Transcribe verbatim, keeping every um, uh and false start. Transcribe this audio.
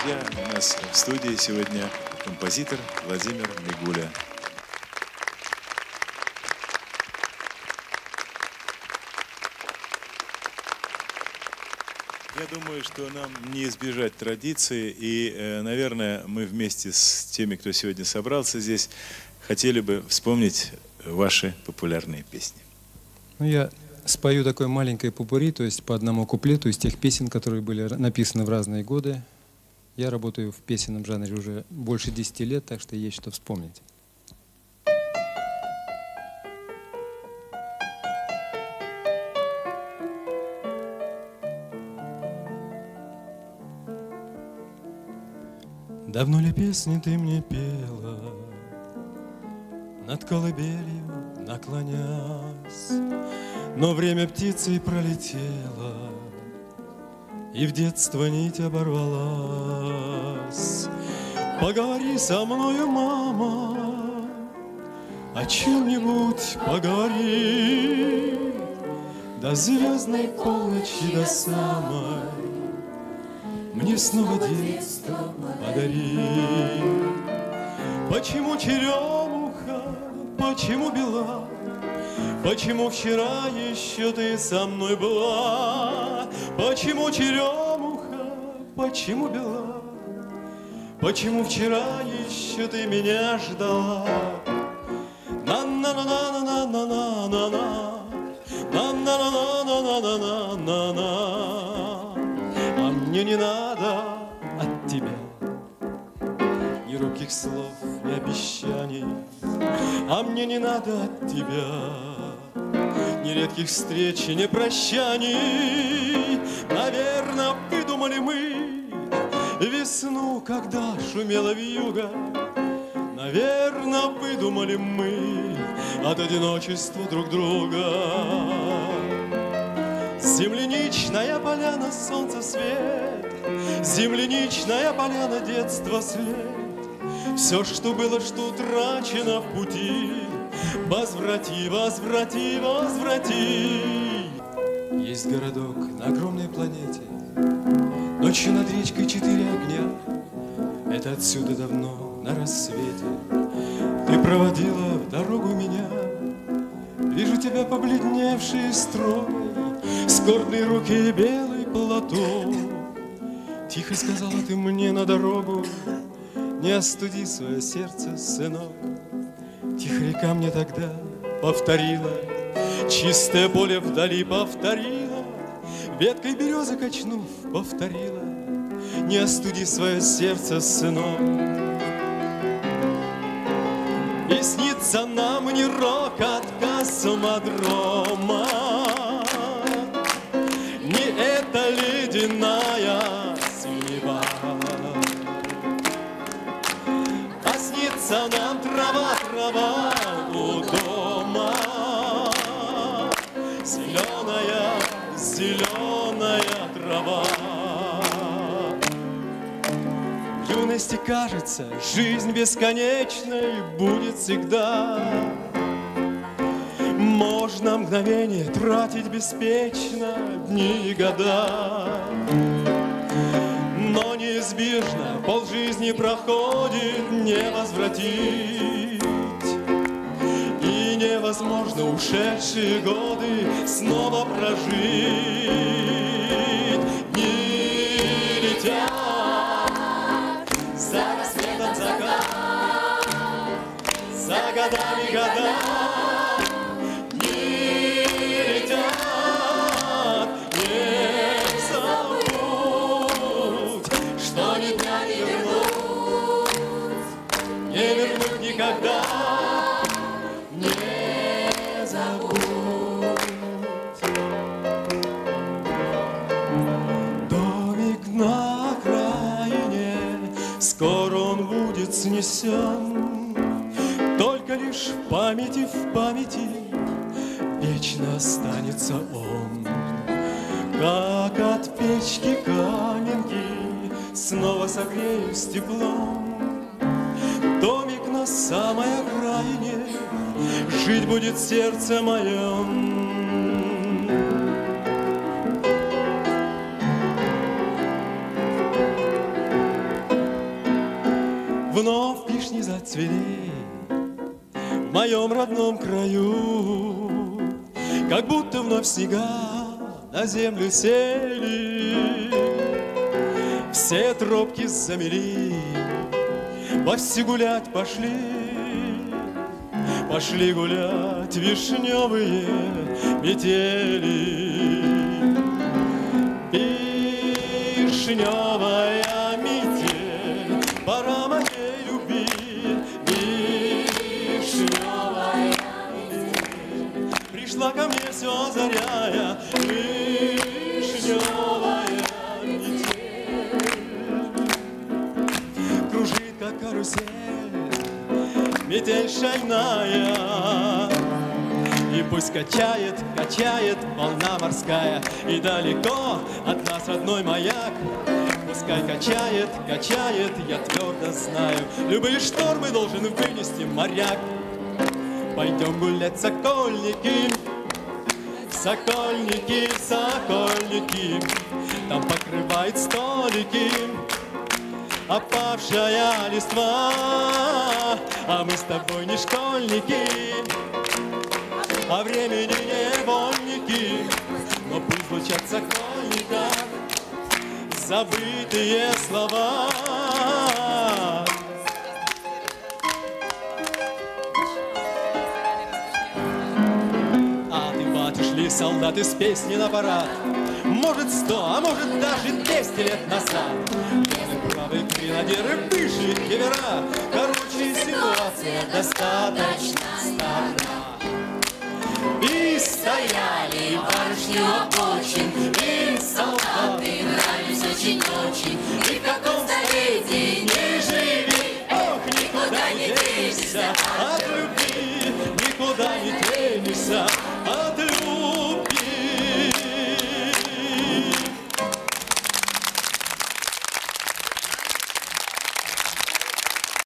друзья, у нас в студии сегодня композитор Владимир Мигуля. Я думаю, что нам не избежать традиции, и, наверное, мы вместе с теми, кто сегодня собрался здесь, хотели бы вспомнить ваши популярные песни. Ну, я спою такое маленькое попурри, то есть по одному куплету из тех песен, которые были написаны в разные годы. Я работаю в песенном жанре уже больше десяти лет, так что есть что вспомнить. Давно ли песни ты мне пела, над колыбелью наклонясь, но время птицей пролетело, и в детство нить оборвалась. Поговори со мною, мама, о чем-нибудь поговори, до звездной полночи, до самой мне снова детство подари. Почему черемуха, почему бела, почему вчера еще ты со мной была? Почему черемуха, почему бела, почему вчера еще ты меня ждала? На-на-на-на-на-на-на-на-на, на-на-на-на-на-на-на-на. А мне не надо от тебя ни робких слов, ни обещаний. А мне не надо от тебя ни редких встреч, ни прощаний. Наверно, выдумали мы весну, когда шумела вьюга. Наверно, выдумали мы от одиночества друг друга. Земляничная поляна, солнце свет, земляничная поляна, детство след. Все, что было, что утрачено в пути, возврати, возврати, возврати. Есть городок на огромной планете, ночью над речкой четыре огня. Это отсюда давно на рассвете ты проводила в дорогу меня. Вижу тебя побледневшей строгой, скорбные руки и белый платок. Тихо сказала ты мне на дорогу: не остуди свое сердце, сынок. Тихо река мне тогда повторила, чистое поле вдали повторила, веткой березы качнув повторила: не остуди свое сердце, сынок. И снится нам не рокот космодрома, не эта ледяная синева, а снится нам трава, трава у дома, зеленая, зеленая трава. В юности кажется, жизнь бесконечной будет всегда. Можно мгновение тратить беспечно дни и года. Но неизбежно полжизни проходит не возвратить, и невозможно ушедшие годы снова прожить. Дни летят за рассветом закат, за годами года. Никогда не забудь. Домик на окраине, скоро он будет снесен. Только лишь в памяти, в памяти вечно останется он. Как от печки каменки снова согреюсь теплом. Домик на самой окраине, жить будет сердце моем. расцвели в моем родном краю, как будто вновь снега на землю сели, все тропки замели, вовсе гулять пошли, пошли гулять вишневые метели. Вишневая метель, пора моей любви. Вишневая метель пришла ко мне все озаряя. Вишневая метель кружит, как карусель, метель шальная. И пусть качает, качает волна морская, и далеко от нас родной маяк. Пускай качает, качает, я твердо знаю, любые штормы должен вынести моряк. Пойдем гулять, сокольники, сокольники, сокольники, там покрывает столики опавшая листва, а мы с тобой не школьники, а времени невольники, но пусть звучат в сокольниках забытые слова. А ты, батюшки, солдаты с песни на парад, может сто, а может даже двести лет назад. Левый, правый, гренадеры, пыши, кивера, короче, ситуация достаточно стара. И стояли барышни